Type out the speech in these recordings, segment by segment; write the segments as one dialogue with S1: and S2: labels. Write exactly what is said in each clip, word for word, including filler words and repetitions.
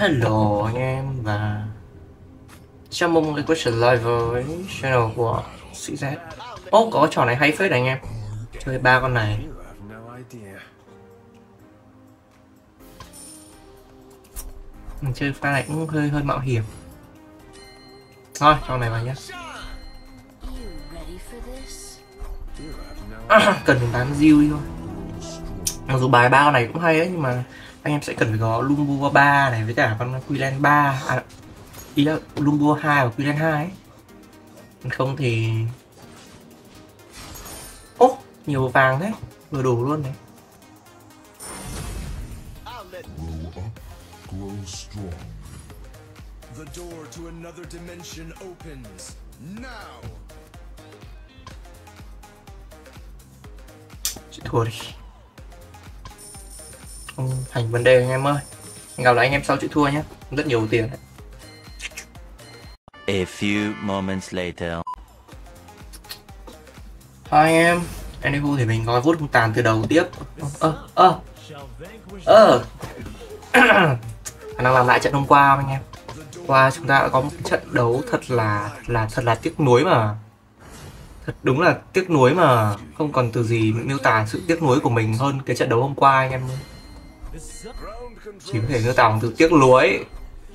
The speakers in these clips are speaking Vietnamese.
S1: Hello anh em và chào mừng mọi người quay trở lại với channel của xê dét. Ô, có trò này hay phết đấy anh em. Chơi ba con này. Mình chơi pha này cũng hơi hơi mạo hiểm. Thôi, trò này vào nhé. À, cần phải bán diêu đi thôi. Mặc dù bài ba con này cũng hay ấy, nhưng mà anh em sẽ cần phải có Lumbua ba này với cả con Quillen ba, à, ý là Lumbua hai và Quillen hai ấy. Không thì ô oh, nhiều vàng thế, vừa đủ luôn này. Chị thua đi, không thành vấn đề anh em ơi. Hẹn gặp lại anh em sau chịu thua nhé, rất nhiều tiền đấy.
S2: A few moments later.
S1: Thôi anh em, anywho thì mình gói vút không tàn từ đầu tiếp. Ơ ơ ơ khả năng làm lại trận hôm qua anh em. Qua chúng ta đã có một trận đấu thật là là thật là tiếc nuối mà. Thật đúng là tiếc nuối mà không còn từ gì miêu tả sự tiếc nuối của mình hơn cái trận đấu hôm qua anh em. Chỉ có thể miêu tả bằng từ tiếc nuối.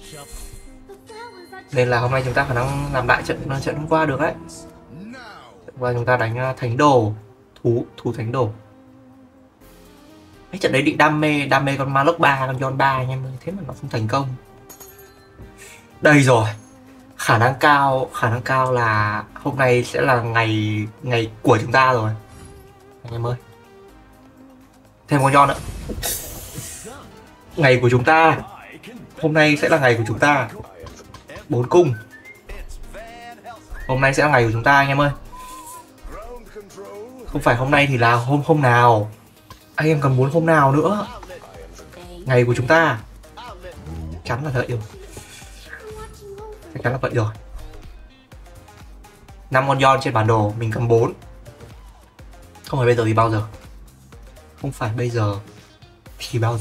S1: Nên là hôm nay chúng ta khả năng làm lại trận trận hôm qua được đấy. Và chúng ta đánh thánh đồ, thú thú thánh đồ. Cái trận đấy định đam mê đam mê con Malok ba, con Yon ba anh em ơi, thế mà nó không thành công. Đây rồi, khả năng cao khả năng cao là hôm nay sẽ là ngày ngày của chúng ta rồi anh em ơi. Thêm con Yon nữa. Ngày của chúng ta hôm nay sẽ là ngày của chúng ta. Bốn cung hôm nay sẽ là ngày của chúng ta anh em ơi. Không phải hôm nay thì là hôm hôm nào. Anh em còn muốn hôm nào nữa. Ngày của chúng ta. Chắc chắn là vậy rồi. Chắc chắn là vậy rồi. Năm con Yon trên bản đồ, mình cầm bốn. Không phải bây giờ thì bao giờ. Không phải bây giờ thì bao giờ.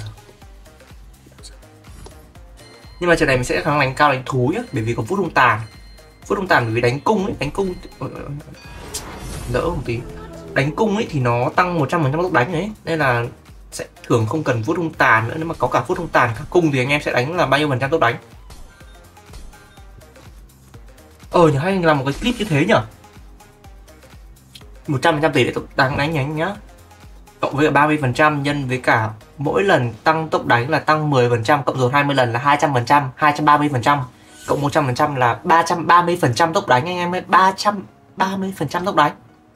S1: Nhưng mà trận này mình sẽ khả năng đánh cao đánh thú nhá, bởi vì có phút hung tàn. Phút hung tàn bởi vì đánh cung ấy, đánh cung đỡ một tí. Đánh cung ấy thì nó tăng một trăm phần trăm tốc đánh ấy, nên là sẽ thường không cần phút hung tàn nữa. Nếu mà có cả phút hung tàn cả cung thì anh em sẽ đánh là bao nhiêu phần trăm tốc đánh. Ờ nhờ, hay làm một cái clip như thế nhở. Một trăm phần trăm tỷ lệ tốc đánh đánh nhánh nhá, cộng với ba mươi phần trăm nhân với cả mỗi lần tăng tốc đánh là tăng mười phần trăm, cộng dồn hai mươi lần là hai trăm phần trăm, hai trăm ba mươi phần trăm, cộng một trăm phần trăm là ba trăm ba mươi phần trăm tốc đánh anh em ơi, ba trăm ba mươi phần trăm tốc đánh.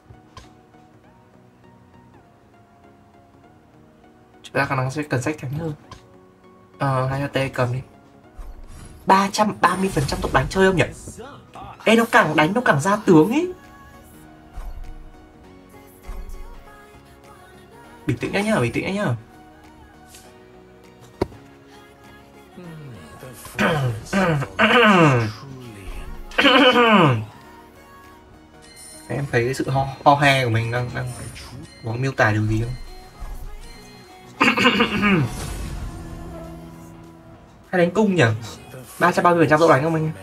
S1: Chúng ta khả năng sẽ cần sách thánh hơn. Ờ, hai T cầm đi. ba trăm ba mươi phần trăm tốc đánh chơi không nhỉ? Ê, nó càng đánh nó càng ra tướng ấy. Bình tĩnh nhá, bình tĩnh nhá. Em thấy cái sự ho, ho he của mình đang đang có miêu tả điều gì không? Hay đánh cung nhỉ? ba trăm ba mươi phần trăm tốc đánh không anh?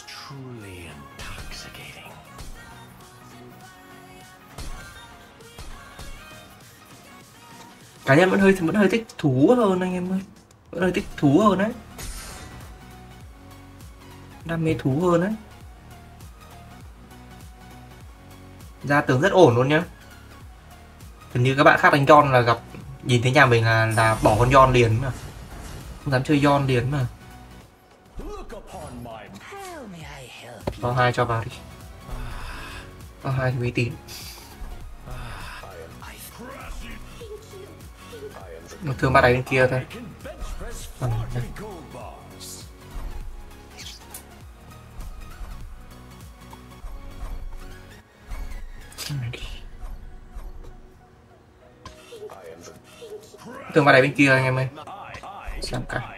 S1: Cá nhân vẫn hơi vẫn hơi thích thú hơn anh em ơi, vẫn hơi thích thú hơn đấy, đam mê thú hơn đấy. Ra tướng rất ổn luôn nhá. Gần như các bạn khác đánh Yon là gặp nhìn thấy nhà mình là là bỏ con Yon liền mà, không dám chơi Yon liền mà. Có hai cho vào đi, có hai thì uy tín. Một thương bắt đánh bên kia thôi. À, thương bắt đánh bên kia anh em ơi. Xem cả.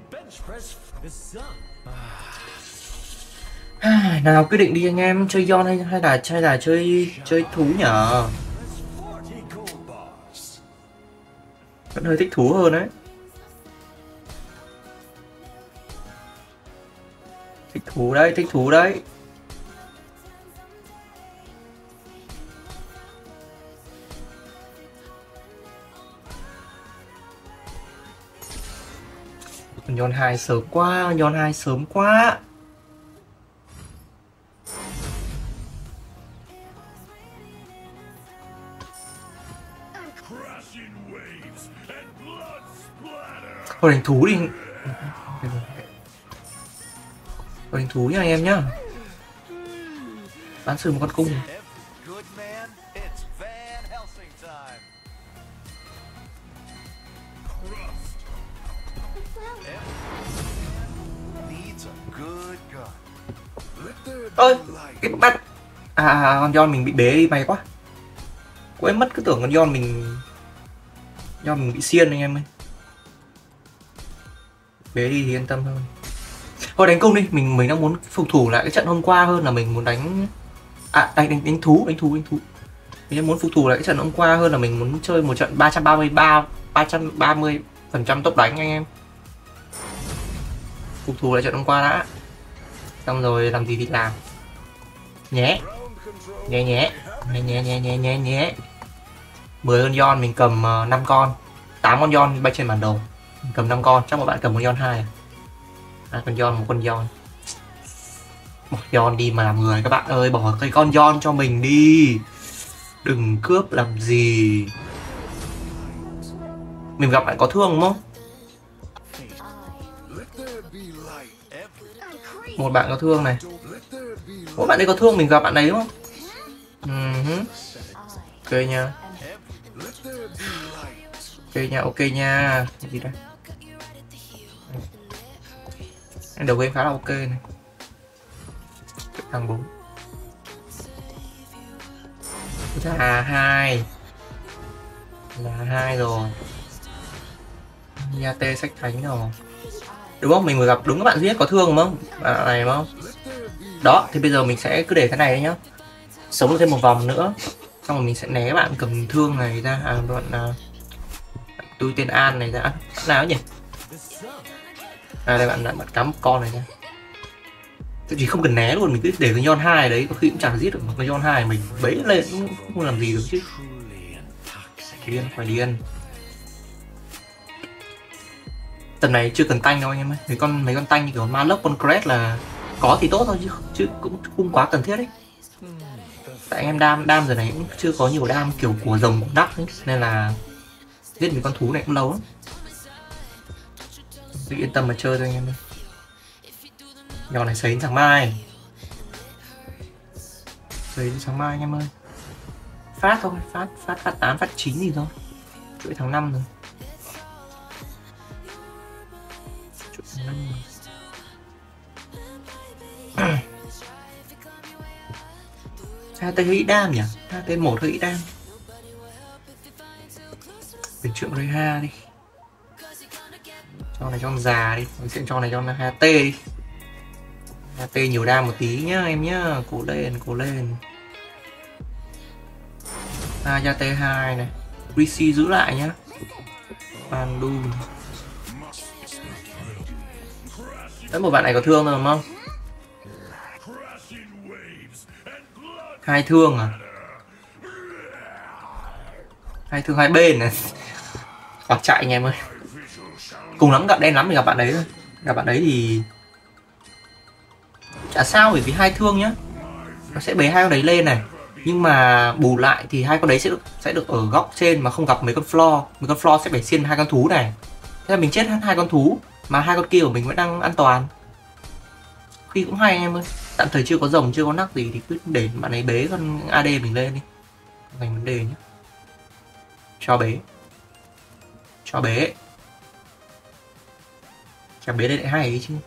S1: À, nào quyết định đi anh em, chơi Yon hay hay là hay là chơi chơi thú nhở? Vẫn hơi thích thú hơn đấy. thú đấy, thích thú đấy. Con Yon hai sớm quá, con Yon hai sớm quá. Thôi đánh thú đi. Thôi đánh thú nha anh em nhá. Bán sử một con cung. Ơi, cái bắt. À, con Yon mình bị bế đi, may quá. Quên mất, cứ tưởng con Yon mình Yon mình bị xiên anh em ơi. Bế đi thì yên tâm hơn. Thôi đánh cung đi, mình mình đang muốn phục thủ lại cái trận hôm qua hơn là mình muốn đánh à đánh đánh, đánh thú, đánh thú, đánh thú. Mình đang muốn phục thủ lại cái trận hôm qua hơn là mình muốn chơi một trận ba trăm ba mươi ba ba trăm ba mươi phần trăm tốc đánh anh em. Phục thủ lại trận hôm qua đã. Xong rồi làm gì thì làm. Nhé. Nhé nhé. Nhé nhé nhé nhé nhé nhé. mười con Yon mình cầm uh, năm con. tám con Yon bay trên bản đồ. Mình cầm năm con, chắc một bạn cầm con Yon hai à. Hai con Yon, một con Yon. Bỏ Yon đi mà làm người các bạn ơi, bỏ cái con Yon cho mình đi. Đừng cướp làm gì. Mình gặp bạn có thương đúng không? Một bạn có thương này. Một bạn đây có thương, mình gặp bạn đấy đúng không? Uh-huh. Ok nha. Ok nha, ok nha. Cái gì đây? Đầu game khá là ok này. Thằng bốn. Là hai. Là hai rồi. Yate sách thánh rồi. Đúng không? Mình vừa gặp đúng các bạn duy nhất có thương đúng không? Bạn này đúng không? Đó, thì bây giờ mình sẽ cứ để thế này đấy nhá. Sống được thêm một vòng nữa. Xong rồi mình sẽ né bạn cầm thương này ra. À, bạn uh, tôi tên An này ra. Bạn nào nhỉ? À đây bạn bạn, bạn cắm một con này nha. Tự chỉ không cần né luôn, mình cứ để cái Yon hai đấy, có khi cũng chẳng giết được một cái Yon hai mình bấy lên cũng không làm gì được chứ. Điên, phải điên. Tầm này chưa cần tanh đâu anh em ơi. Mấy con mấy con tanh như kiểu ma lốc, con Cret là có thì tốt thôi chứ chứ cũng không quá cần thiết đấy. Tại anh em đam đam giờ này cũng chưa có nhiều đam kiểu của rồng của nắp ấy, nên là giết mấy con thú này cũng lâu lắm. Cứ yên tâm mà chơi thôi anh em ơi. Nhỏ này sấy sáng mai. Sấy sáng mai anh em ơi. Phát thôi, phát, phát, phát tám, phát chín gì thôi. Chuỗi tháng năm rồi. Chuỗi tháng năm rồi. hai tê hơi ít đam nhỉ? hai tê một hơi ít đam. Bình trượng Reha đi. Cho này cho con già đi. Mình sẽ cho này cho con hai tê đi. hai tê nhiều đam một tí nhá em nhá. Cố lên, cố lên. À, ra tê hai này. Rishi giữ lại nhá. Pandu. Đấy, một bạn này có thương rồi đúng không? Hai thương à? Hai thương hai bên này. Hoặc chạy anh em ơi. Cùng lắm gặp đen lắm thì gặp bạn đấy thôi. Gặp bạn đấy thì chả sao, bởi vì hai thương nhá. Nó sẽ bế hai con đấy lên này. Nhưng mà bù lại thì hai con đấy sẽ được, sẽ được ở góc trên mà không gặp mấy con floor. Mấy con floor sẽ phải xiên hai con thú này. Thế là mình chết hai con thú mà hai con kia của mình vẫn đang an toàn. Khi cũng hay anh em ơi. Tạm thời chưa có rồng, chưa có nắc gì thì cứ để bạn ấy bế con a đê mình lên đi. Không thành vấn đề nhé. Cho bế. Cho bế. Cho bế đây lại hay ấy chứ.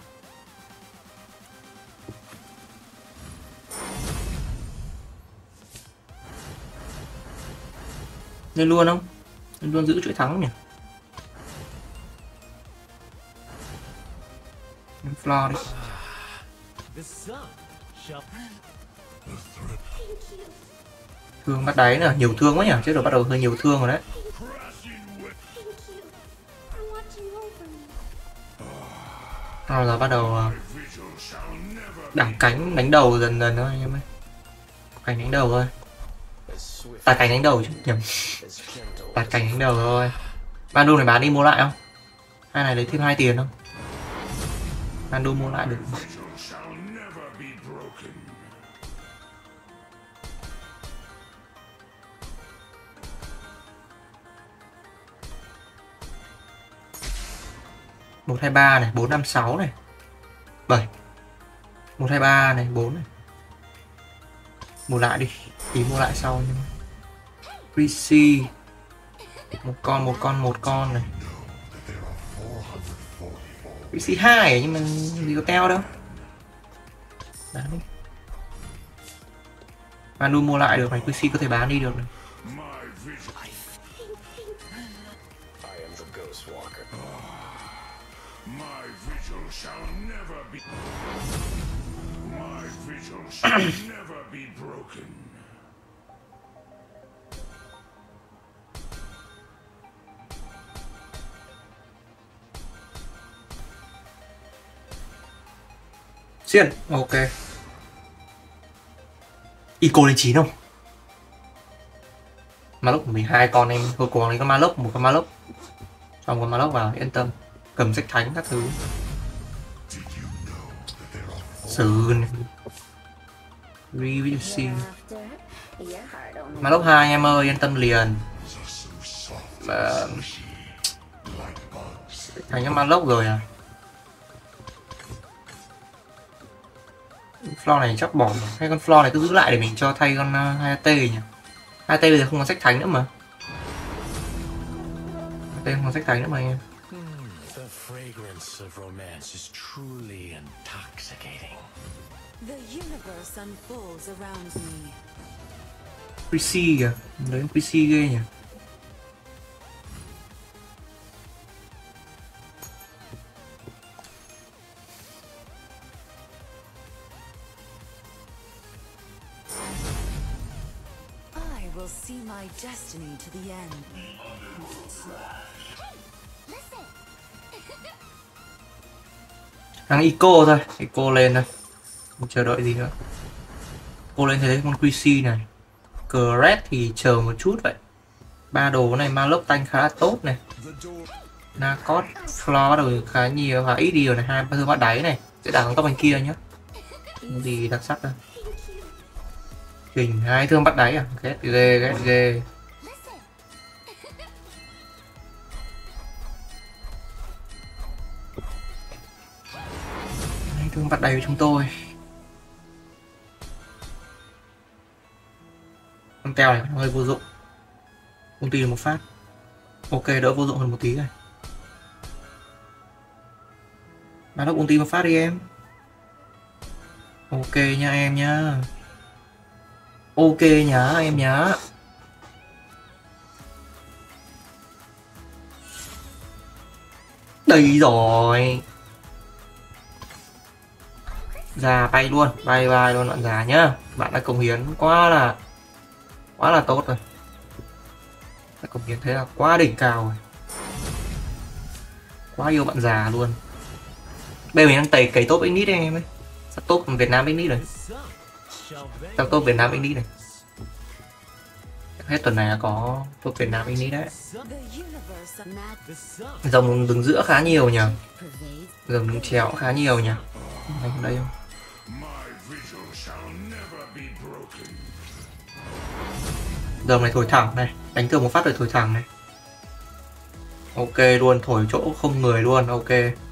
S1: Nên luôn không? Nên luôn giữ chuỗi thắng nhỉ? Floor đi. Thương bắt đáy nè, nhiều thương quá nhỉ? Chứ rồi bắt đầu hơi nhiều thương rồi đấy. Rồi giờ bắt đầu Đảo cánh đánh đầu dần dần thôi anh em ơi. Cánh đánh đầu thôi. Tạt cánh đánh đầu chứ nhầm. Tạt cánh đánh đầu thôi. Ban đu này bán đi mua lại không? Hai này lấy thêm hai tiền không? Ban đu mua lại được. Một hai ba này, bốn năm sáu này, bảy, một hai ba này, bốn này. Mua lại đi, tí mua lại sau nhưng Greasy một con một con một con này. Greasy hai nhưng mà gì có teo đâu. Bán đi. Manu mua lại được này, Greasy có thể bán đi được này. Xiên, ok. Ico lên chín không? Malok mười hai con em thôi, cố gắng lấy con Malok, một con Malok. Xong con Malok vào, yên tâm. Cầm sách thánh các thứ. Sườn. Review. Malok hai em ơi, yên tâm liền. Mà... thành cái Malok rồi à? Floor này chắc bỏ, hay con floor này cứ giữ lại để mình cho thay con uh, hai T nhỉ? hai T bây giờ không có sách thánh nữa mà. hai T không có sách thánh nữa mà anh em. Greasy kìa, đấy Greasy ghê nhỉ.
S3: See my destiny to the end.
S1: Thằng Ico thôi, Ico lên thôi. Không chờ đợi gì nữa. Ico lên thấy con Greasy này. Cret thì chờ một chút vậy. Ba đồ này Malok tanh khá là tốt này. Narcot, Floor rồi khá nhiều, khá ít điều này, hai ba thương bắt đáy này. Sẽ đảo tóc bên kia nhá. Không gì đặc sắc đâu. Kình hai thương bắt đáy à? Ghét ghê, ghét ghê. Hai thương bắt đáy của chúng tôi. Con teo này hơi vô dụng. Công ty một phát. Ok, đỡ vô dụng hơn một tí này. Bán đốc công ty một phát đi em. Ok nha em nhá. Ok nhá em nhá. Đây rồi. Già bay luôn, bay bay luôn bạn già nhá. Bạn đã cống hiến quá là quá là tốt rồi. Đã cống hiến thế là quá đỉnh cao rồi. Quá yêu bạn già luôn. Bây giờ mình đang tẩy cấy top Ignite em ấy. Sắp top Việt Nam Ignite rồi. Sắp top Việt Nam Ignite này. Hết tuần này là có top Việt Nam Ignite đấy. Dòng đứng giữa khá nhiều nhỉ. Dòng đứng chéo khá nhiều nhỉ. Đánh đây không? Dòng này thổi thẳng này. Đánh thường một phát rồi thổi thẳng này. Ok luôn, thổi chỗ không người luôn, ok.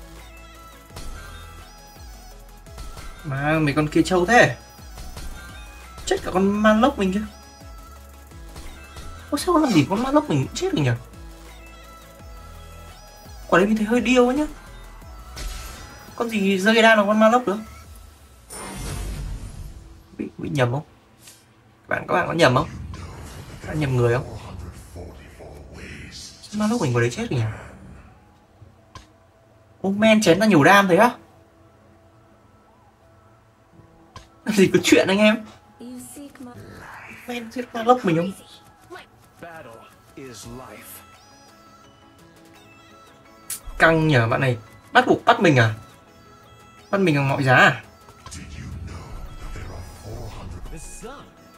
S1: Mà mấy con kia trâu thế. Chết cả con Malok mình chứ. Ủa sao làm gì con Malok mình chết rồi nhỉ? Quả đấy mình thấy hơi điêu ấy nhá. Con gì rơi ra là con Malok nữa. Bị, bị nhầm không? Các bạn, các bạn có nhầm không? Các bạn nhầm người không? Sao Malok mình vào đấy chết rồi nhỉ? Ô men chém ra nhiều đam thế á? Làm gì có chuyện anh em? Men giết Malok mình không? Căng nhờ bạn này. Bắt buộc bắt mình à? Bắt mình bằng mọi giá à?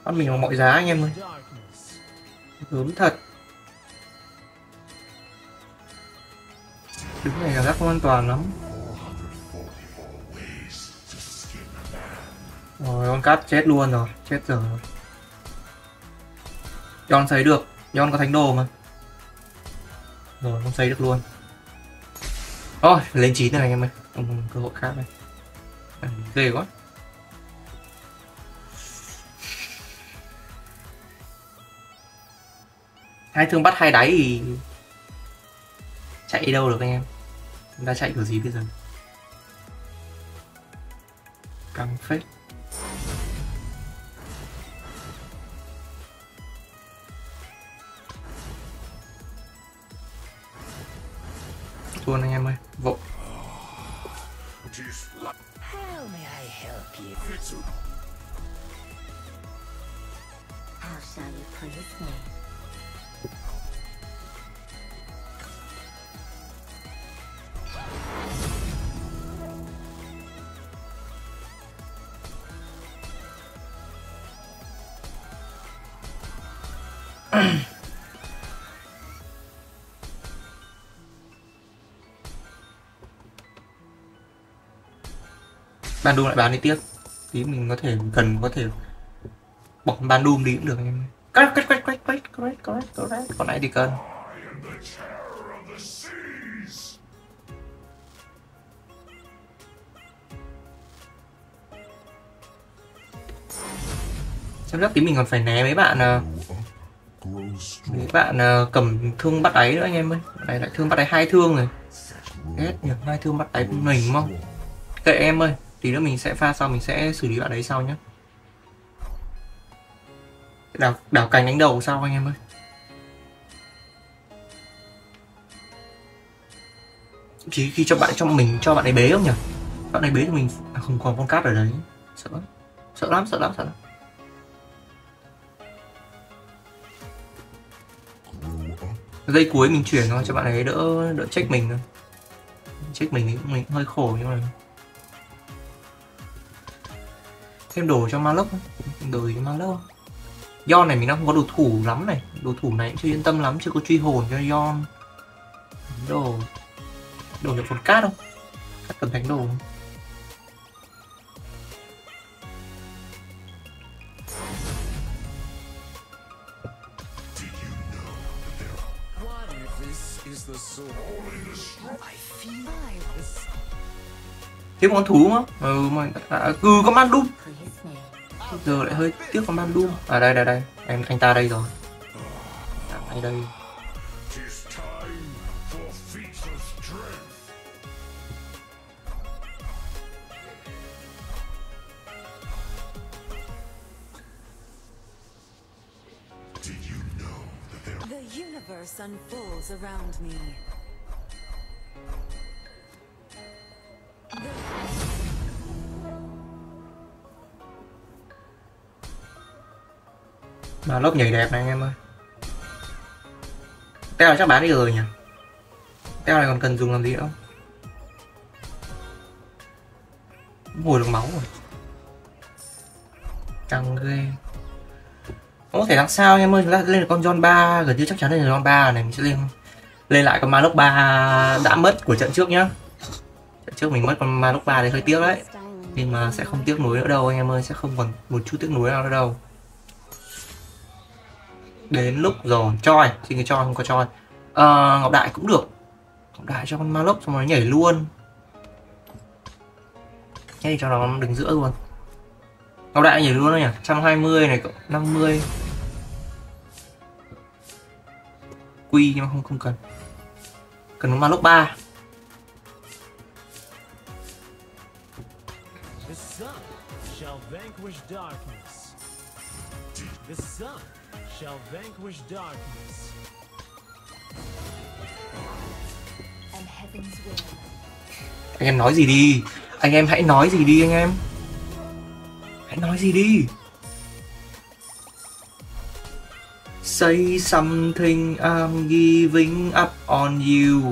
S1: Bắt mình bằng mọi giá anh em ơi. Gớm thật. Đứng này cảm giác không an toàn lắm. Rồi con cát chết luôn rồi, chết rồi. Yon sấy được, Yon có thánh đồ mà. Rồi không sấy được luôn. Ôi, lên chín rồi anh em ơi. Ừ, cơ hội khác này. À, ghê quá. Hai thương bắt hai đáy thì chạy đi đâu được anh em? Chúng ta chạy kiểu gì bây giờ? Căng phết. Luôn anh em ơi, vội.
S3: How may I help you? How shall you praise me?
S1: Ban Doom lại bán đi tiếp. Tí mình có thể cần có thể bỏ Ban Doom đi cũng được anh em. Correct, correct, correct, correct, correct, correct, correct. Còn lại thì cần. Xem chắc tí mình còn phải né mấy bạn à, mấy bạn à, cầm thương bắt đáy nữa anh em ơi. Đây lại thương bắt đáy hai thương rồi. Ghét nhỉ, hai thương bắt đáy của mình đúng không? Kệ em ơi, tí nữa mình sẽ pha sau mình sẽ xử lý bạn đấy sau nhé. Đảo, đảo cành đánh đầu sau anh em ơi. Chỉ khi cho bạn cho mình cho bạn ấy bế không nhỉ? Bạn ấy bế thì mình à, không còn con cát ở đấy. Sợ lắm, sợ lắm, sợ lắm, sợ lắm. Giây cuối mình chuyển thôi cho bạn ấy đỡ đỡ check mình thôi. Check mình thì mình hơi khổ nhưng mà thêm đồ cho Malok, đồ gì cho Malok. Yon này mình đang không có đồ thủ lắm này, đồ thủ này cũng chưa yên tâm lắm, chưa có truy hồn cho Yon. Đồ đồ nhập phần cát không? Cát cầm thánh đồ. Tiếp con thú mà, ừ mà à, ừ có Man Doom. Giờ lại hơi tiếc con Man Doom. À đây đây đây, anh anh ta đây rồi. À, anh đây.
S3: The universe unfolds around me.
S1: Mà lốc nhảy đẹp này anh em ơi. Teo này chắc bán đi rồi nhỉ. Teo này còn cần dùng làm gì nữa không? Hồi được máu rồi. Căng ghê. Không có thể làm sao anh em ơi, chúng ta lên được con John ba, gần như chắc chắn lên được John ba này, mình sẽ lên lên lại con Malok ba đã mất của trận trước nhá. Trận trước mình mất con Malok ba đấy hơi tiếc đấy. Nhưng mà sẽ không tiếc nuối nữa đâu anh em ơi, sẽ không còn một chút tiếc nuối nào nữa đâu. Đến lúc rồi, choi, xin cái choi không có choi. À, Ngọc Đại cũng được. Ngọc Đại cho con Malok xong rồi nhảy luôn. Nhảy cho nó đứng giữa luôn. Ngọc Đại nhảy luôn đó nhỉ, một trăm hai mươi này, năm mươi. Quy nhưng mà không không cần. Cần con Malok ba.
S4: The sun shall vanquish darkness. The sun shall vanquish darkness.
S3: And heaven's will.
S1: Anh em nói gì đi. Anh em hãy nói gì đi anh em. Hãy nói gì đi. Say something, I'm giving up on you.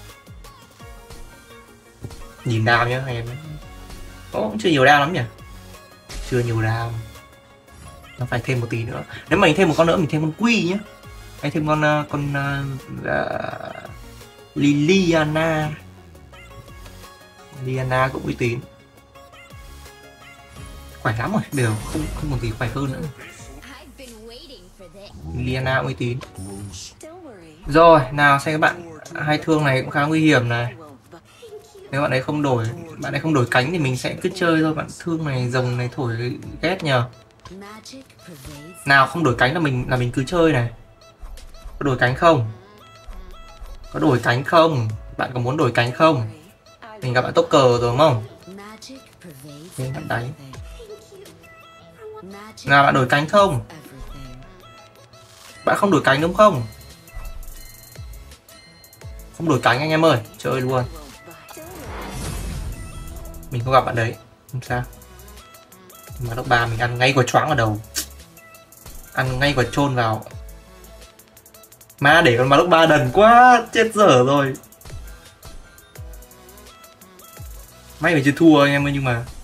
S1: Nhìn đam nhá anh em. Ồ, cũng chưa nhiều đam lắm nhỉ. chưa nhiều đam. Nó phải thêm một tí nữa. Nếu mà mình thêm một con nữa mình thêm con Quy nhé. Hay thêm con uh, con uh, uh, Liliana. Liliana cũng uy tín. Khỏe lắm rồi, bây giờ không không còn gì khỏe hơn nữa. Liliana uy tín. Rồi, nào xem các bạn, hai thương này cũng khá nguy hiểm này. Nếu bạn ấy không đổi, bạn ấy không đổi cánh thì mình sẽ cứ chơi thôi. Bạn thương này, rồng này thổi ghét nhờ. Nào không đổi cánh là mình là mình cứ chơi này. Có đổi cánh không? Có đổi cánh không? Bạn có muốn đổi cánh không? Mình gặp bạn tốc cờ rồi đúng không? Nên bạn đánh. Nào bạn đổi cánh không? Bạn không đổi cánh đúng không? Không đổi cánh anh em ơi, chơi luôn. Mình không gặp bạn đấy, không sao. Mà lúc ba mình ăn ngay quả choáng vào đầu. Ăn ngay quả chôn vào. Má để con mà lúc ba đần quá, chết dở rồi. May phải chưa thua anh em ơi, nhưng mà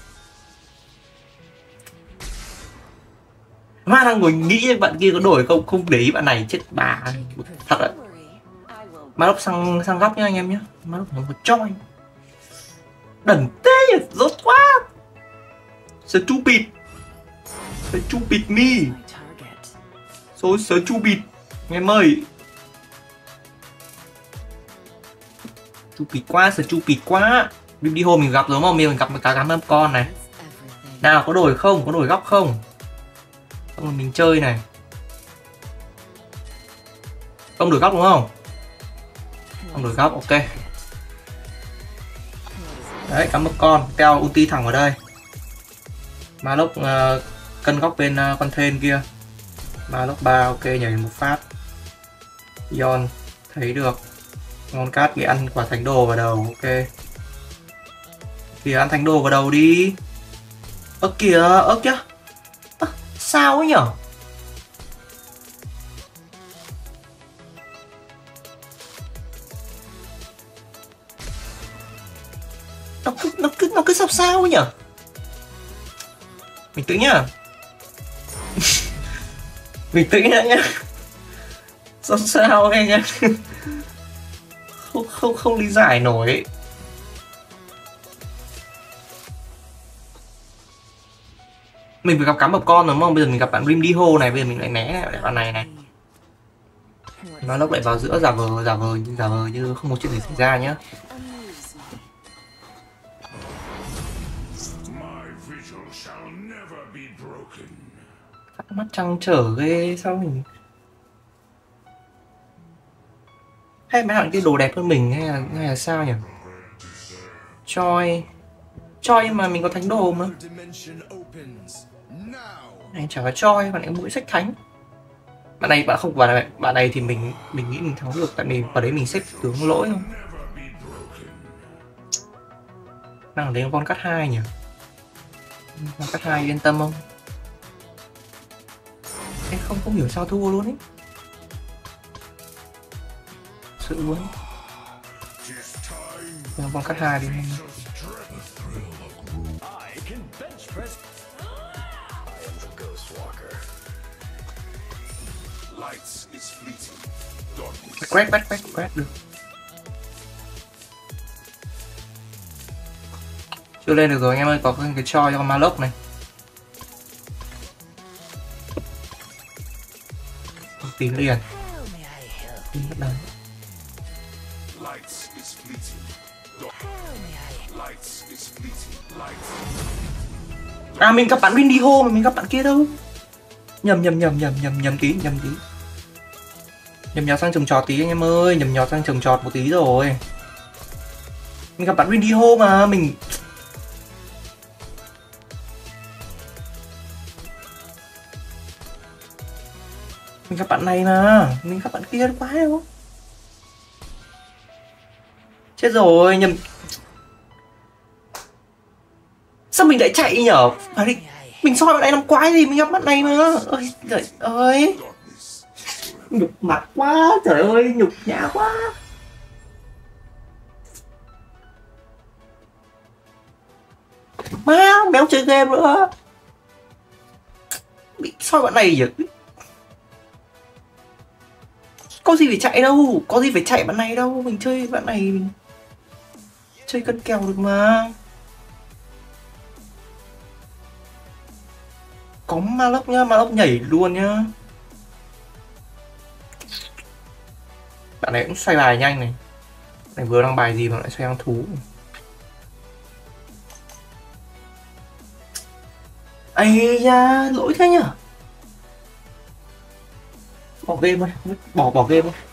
S1: má đang ngồi nghĩ bạn kia có đổi không, không để ý bạn này chết bà. Thật đấy. Má lúc sang sang góc nhá anh em nhé. Má lúc nó một choi. Đần thế nhỉ, rốt quá. Stupid. Stupid me. So stupid. Anh em ơi. Stupid quá, stupid quá. Đi hôm mình gặp rồi mà mình gặp một cá cám con này. Nào có đổi không, có đổi góc không? Xong rồi mình chơi này. Không đổi góc đúng không? Không đổi góc, ok. Đấy, cắm một con, teo ulti thẳng vào đây. Mà lúc uh, cân góc bên uh, con thên kia. Mà lúc ba ok, nhảy một phát. Yon thấy được. Ngon cát bị ăn quả thánh đồ vào đầu, ok. Thì ăn thánh đồ vào đầu đi. Ơ kìa, ơ kìa. À, sao ấy nhở? Nó cứ, nó cứ, nó cứ sao sao ấy nhở? Bình tĩnh nhá. Bình tĩnh nhá nhá. Sao sao ấy nhá. Không, không, không lý giải nổi. Mình phải gặp cắm một con rồi đúng không? Bây giờ mình gặp bạn Rim Diho này, bây giờ mình lại né lại bạn này này. Nó lúc lại vào giữa giả vờ, giả vờ, giả vờ như không có chuyện gì xảy ra nhá. Mắt trăng trở ghê, sao mình... Hay mấy bạn kia đồ đẹp hơn mình hay là, hay là sao nhỉ? Choi... Choi nhưng mà mình có thánh đồ mà. Này chả có Choi, bạn ấy mũi sách thánh. Bạn này, bạn không, bạn này, bạn này thì mình mình nghĩ mình thắng được, tại vì vào đấy mình xếp tướng lỗi không. Đang đến con cắt hai nhỉ? Con cắt hai yên tâm không? Em không không hiểu sao thua luôn ấy. Sự luôn. Con cắt hai đi. Quét quét quét quét được. Chưa lên được rồi anh em ơi, có cái cho cho con ma lốc này. Tìm liền. Tìm bắt đầu. À mình gặp bạn Windiho mà mình gặp bạn kia đâu. Nhầm nhầm nhầm nhầm nhầm nhầm tí nhầm tí. Nhầm nhọt sang trồng trọt tí anh em ơi, nhầm nhọt sang trồng trọt một tí rồi. Mình gặp bạn Windiho mà mình. Mình gặp bạn này mà, mình gặp bạn kia quá đâu. Chết rồi, nhầm. Sao mình lại chạy nhở? À, đi. Mình soi bạn này làm quái gì, mình gặp bạn này mà. Ơi trời ơi. Nhục mặt quá, trời ơi, nhục nhã quá. Má, béo chơi game nữa. bị soi bạn này nhỉ? Có gì phải chạy đâu, có gì phải chạy bạn này đâu, mình chơi bạn này mình chơi cân kèo được mà. Có ma lốc nhá, ma lốc nhảy luôn nhá. Bạn này cũng xoay bài nhanh này. Này vừa đăng bài gì mà lại xoay ăn thú. Ây da, lỗi thế nhở. Bỏ game thôi, bỏ bỏ game thôi.